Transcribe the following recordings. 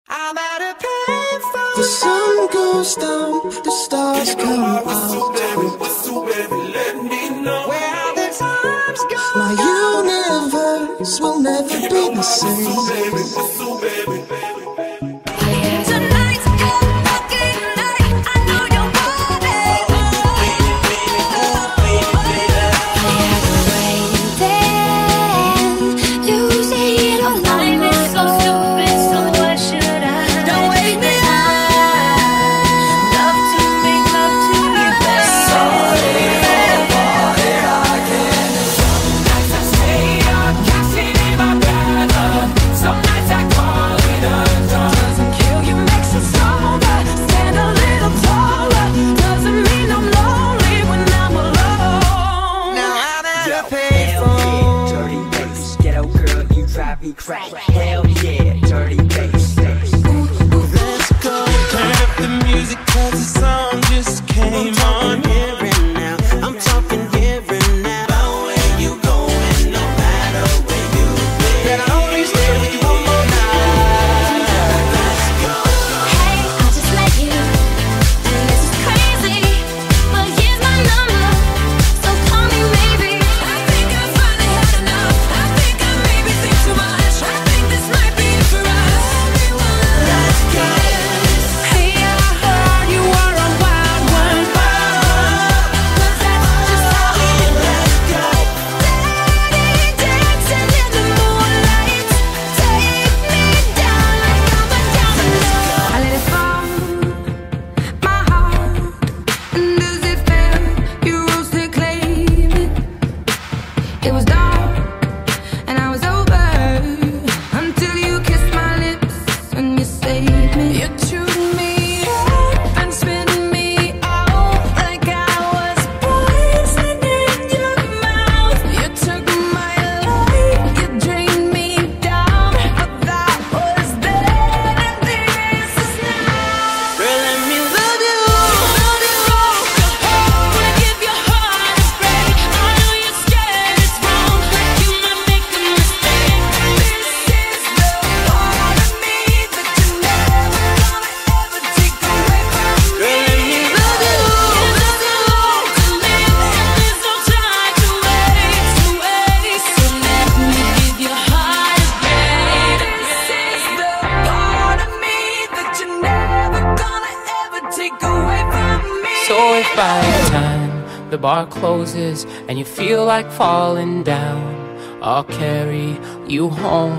I'm at a payphone. The sun goes down, the stars come out. Whistle, baby, let me know where the time's gone. My universe will never be the same. Whistle, baby, Tonight's your lucky night. I know you're wanting. You say you don't love me, so stupid, so what should I? Don't wake me up. Love to make love to you, baby. Sorry, nobody I can. Some nights I stay up, cashing in my bed. Some nights I call it a draw. Doesn't kill you, makes you stronger. Stand a little taller. Doesn't mean I'm lonely when I'm alone. Now I'm at a payphone. Dirty bass, ghetto girl, you drive me crazy. Hell yeah, dirty bass. Let's go. Turn up the music 'cause the song just came on. Here and now, I'm talking here and now. About where you going, no matter where you been. Can I only stay with you one more night? Let's go. Hey, I just met you, and this is crazy. But here's my number, so call me maybe. I think I finally had enough. I think I maybe think too much. I think this might be it for us. Let's go. Hey, I heard you were a wild one. 'Cause that's just how we do. Let's go. Steady dancing in the moonlight. Take me down like I'm a domino. I let it fall, my heart. And as it fell, you rose to claim it. It was dark, and I was over until you kissed my lips and you saved me. You chewed me up and spit me out like I was poison in your mouth. You took my life, you drained me down, but that was then and this is now. Girl, let me love you. Wanna give your heart a break. I know you're scared it's wrong, like you might make a mistake. This is the part of me that you never gonna ever take away from me. Girl, let me love you. There's no hope to live, and there's no time to waste. So let me give your heart a break. This is the part of me that you're never gonna ever take away from me. So if by the time the bar closes and you feel like falling down, I'll carry you home.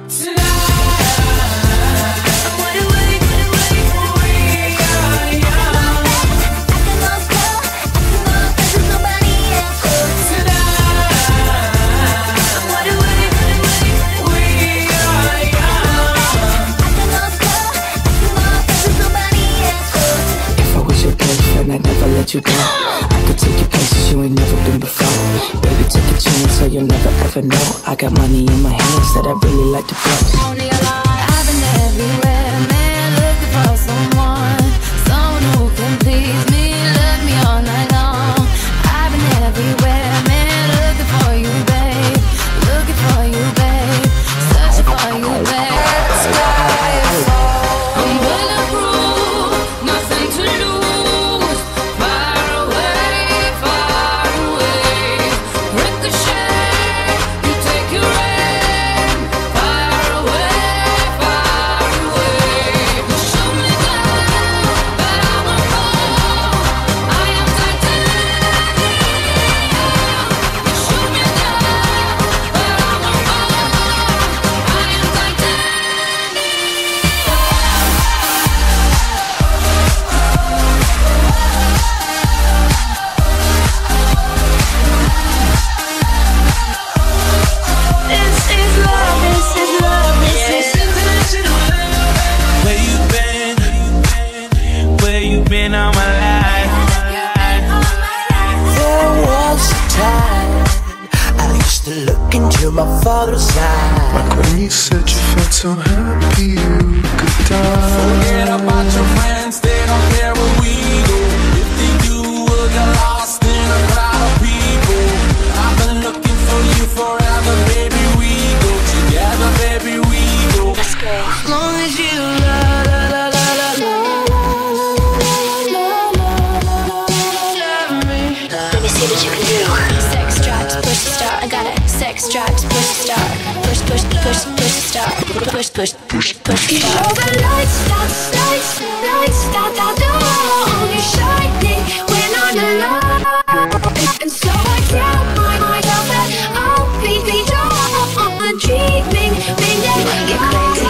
If I was your boyfriend, I'd never let you go. I could take you places you ain't never been before. Baby, take a chance so you'll never ever know. I got money in my hands that I really like to blow. I've been everywhere, man, looking for someone who can please me, love me all night long. I've been everywhere, man, looking for you, babe, searching for you, babe. Sky is full, I'm bulletproof, nothing to lose. Far away, ricochet, you take your aim. Far away, shoot me down, but I won't fall. I am titanium. Shoot me down, but I won't fall. I am titanium. This is love, this is love, this is Where you been? Where you been all my life? There was a time I used to look into my father's eyes. Like when you said you felt so happy you could die. Forget about your friends, they don't care where we go. If they do, we'll get lost in a crowd of people. I've been looking for you forever, baby, we go together, baby, we go. As long as you love, love, love, love me. Let me see what you can do. Sex drives, push to start. I got it. Sex drives, push to start. Push, push, push, push to start. Push, push, push, push to start. All the lights, out the wall. You're shining when I'm alone. And so I tell myself that I'll be dreaming, being that you're crazy.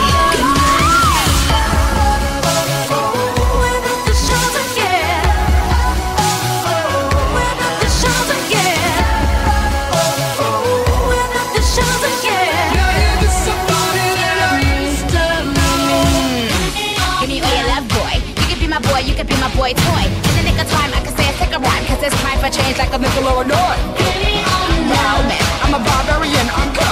You can be my boy toy. In the nick of time, I can say a sick a rhyme. Cause it's time for change like a nickel or a noise. No man, I'm a barbarian, I'm